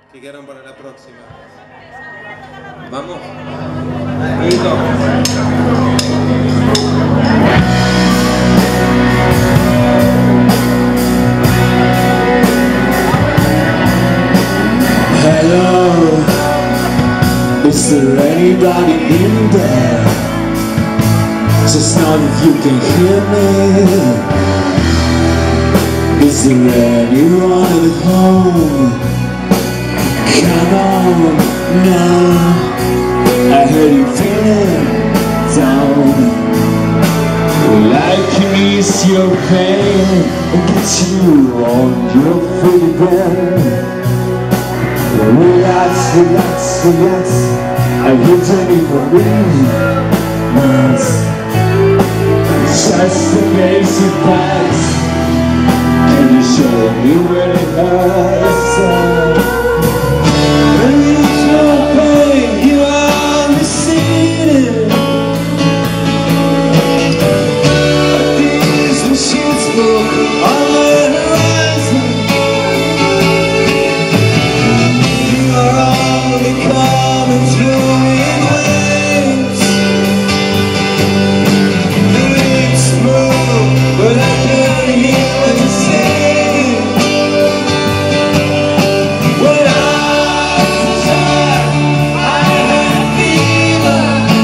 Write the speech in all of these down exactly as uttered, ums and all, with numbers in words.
¿Qué quedan para la próxima? Vamos. Listo. Hello, is there anybody in there? Just know if you can hear me. Is there anyone at home? Come on, now I heard you feeling down. Like you ease your pain and get you on your feet again. Relax, relax, relax. I hear turning for wings. Just the basic facts. Can you show me where it hurts? Release your pain, you are receding. But these machines broke on the horizon. You are only coming through in waves. The waves move, but I can't hear what you say. When I was a child, I had fever.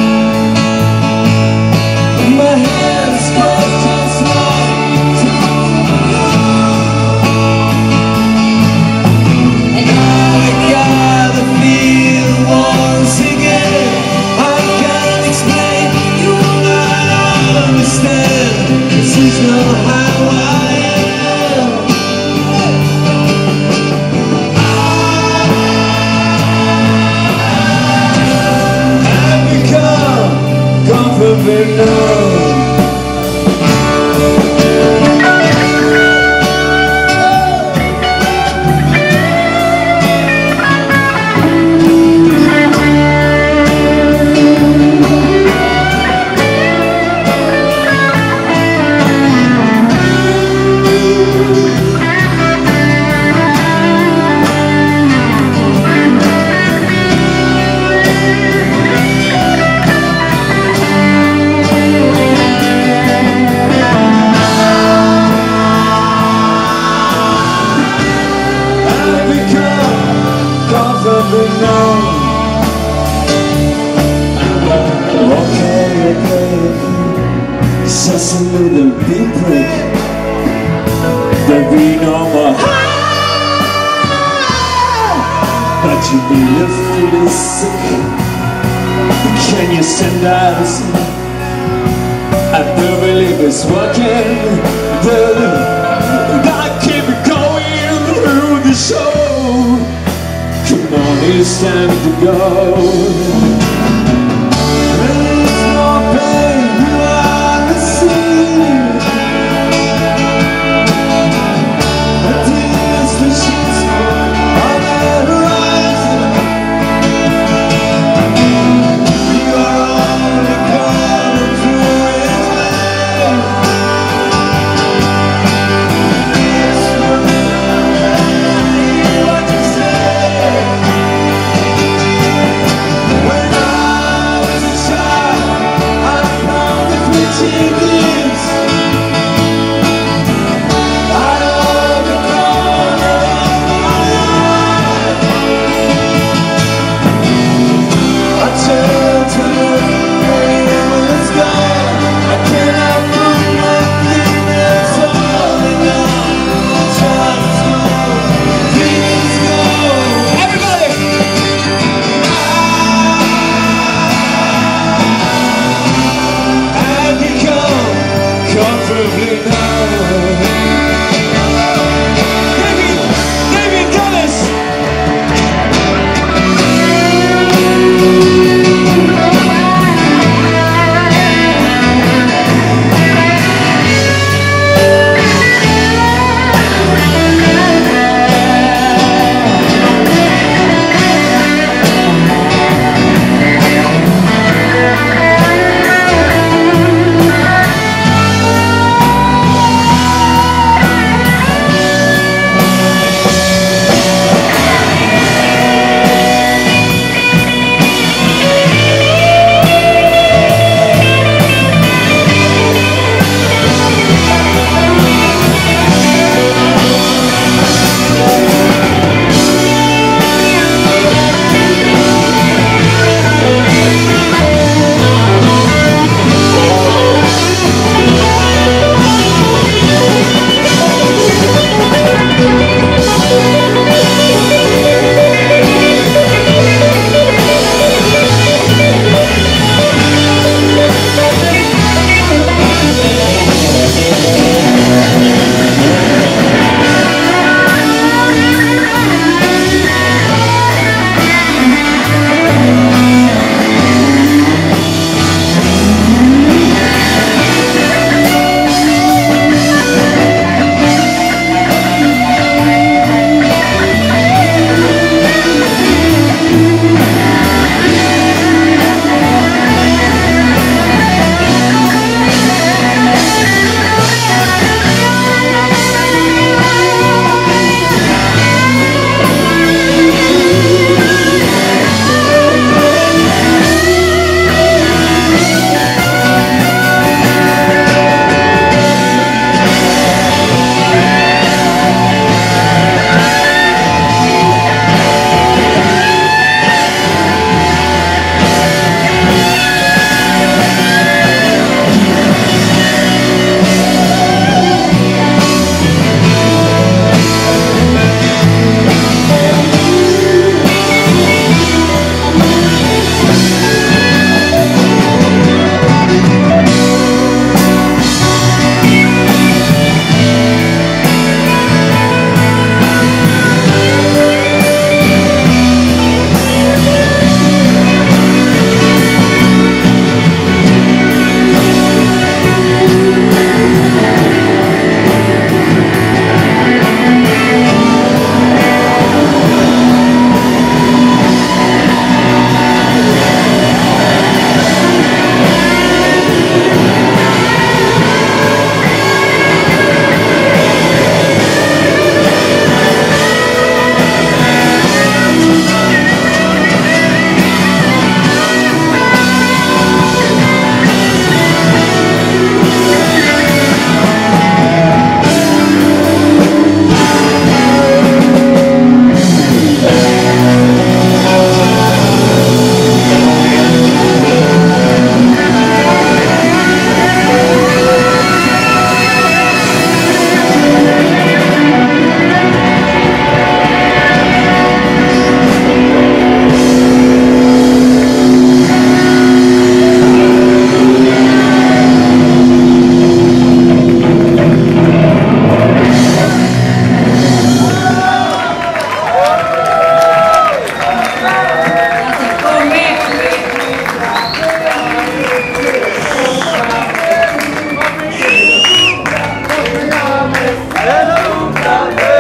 My hands felt too small to move. And now I gotta feel once again. I can't explain, you will not understand. This is not how I am. I've become comfortably numb. I've become comfortably numb. Okay, okay, it's just a little pinprick. There'll be no more. But you really feel sick. Can you stand out and see? I do believe it's working. Gotta keep it going through the show. Come on, it's time to go. Release your pain, you are the sea. But these machines on the horizon. You are only coming through in waves. What you say when the